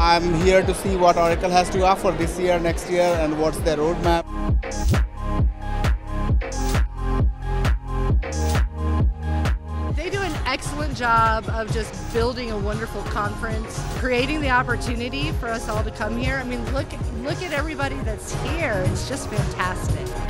I'm here to see what Oracle has to offer this year, next year, and what's their roadmap. They do an excellent job of just building a wonderful conference, creating the opportunity for us all to come here. I mean, look at everybody that's here. It's just fantastic.